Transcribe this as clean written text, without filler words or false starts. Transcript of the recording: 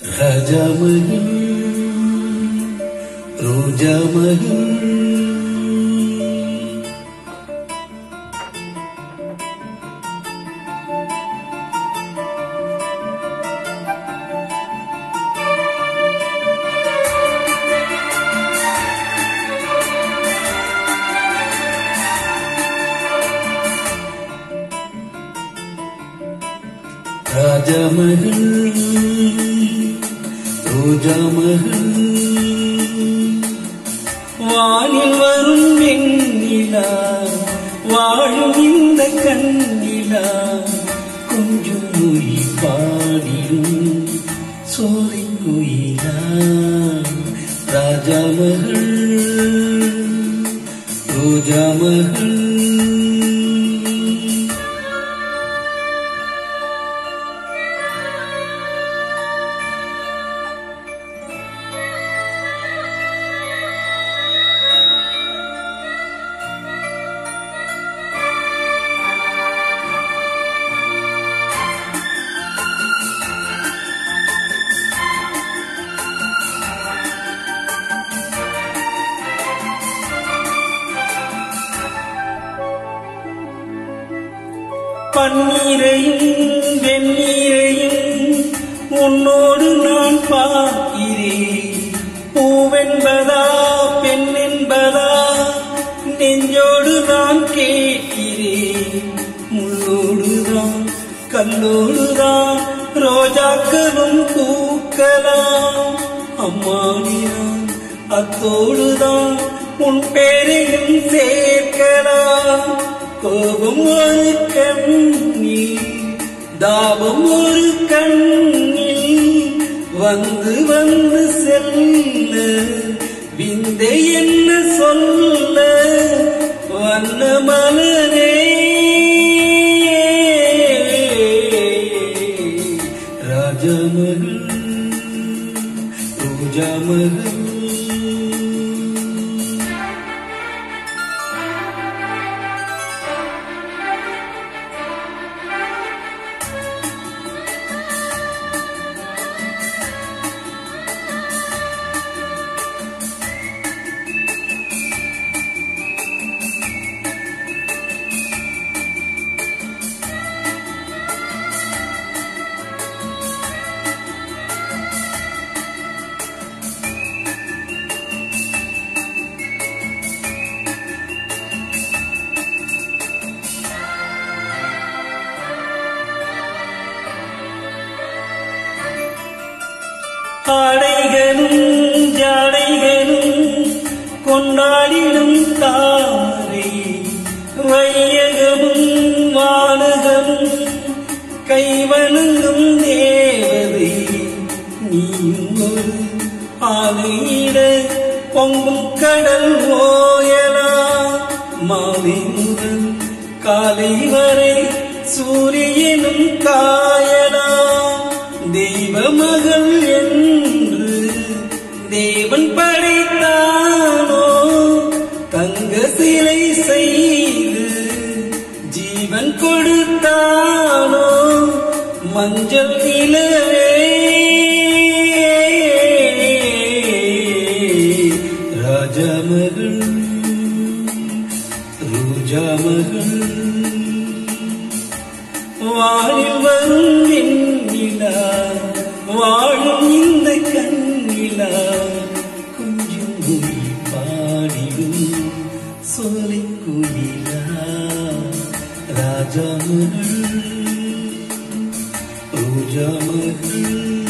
राजा महल रोजा महल राजा महल रोजा महल வானில் வரும் வெண்ணிலா வாழும் இந்த கண்ணிலா கொஞ்சம் மொழி பாடிடும் சோலை குயிலா ராஜா மகள் ரோஜா மகள் பன்னீரையும் வெந்நீரையும் உன்னோடு நான் பார்க்கிறேன். பூவென்பதா பெண் என்பதா நெஞ்சோடு நான் கேட்கிறேன். முள்ளோடுதான் கல்லோடுதான் ரோஜாக்களும் பூக்கலாம். அம்மாடிதான் அத்தோடுதான் உன் பேரையும் சேர்க்கலாம். கோபம் ஒரு கண்ணில் தாபம் ஒரு கண்ணில் வந்து வந்து செல்ல விந்தை என்ன சொல்ல வண்ண மலரே ராஜா மகள் ரோஜா மகள் ஆடைகளும் ஜாடைகளும் கொண்டாடிடும் தாமரை வையகமும் வானகமும் கைவணங்கும் தேவதை நீயும் ஒரு ஆலையிட பொங்கும் கடல் ஓயலா மாலை முதல் காலை வரை சூரியனும் காயலா தெய்வ மகள் என்று தேவன் படைத்தானோ தங்க சிலை செய்து ஜீவன் கொடுத்தானோ மஞ்சள் நிலவே ராஜா மகள் ரோஜா மகள் வானில் வரும் வெண்ணிலா வாழும் இந்த கண்ணிலா கொஞ்சம் மொழி பாடிடும் சோலை குயிலா ராஜா மகள் ரோஜா மகள்